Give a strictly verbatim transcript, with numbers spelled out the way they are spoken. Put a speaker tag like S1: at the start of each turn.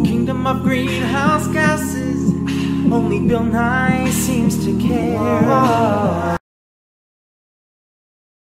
S1: Kingdom of greenhouse gases, only Bill Nye seems to care.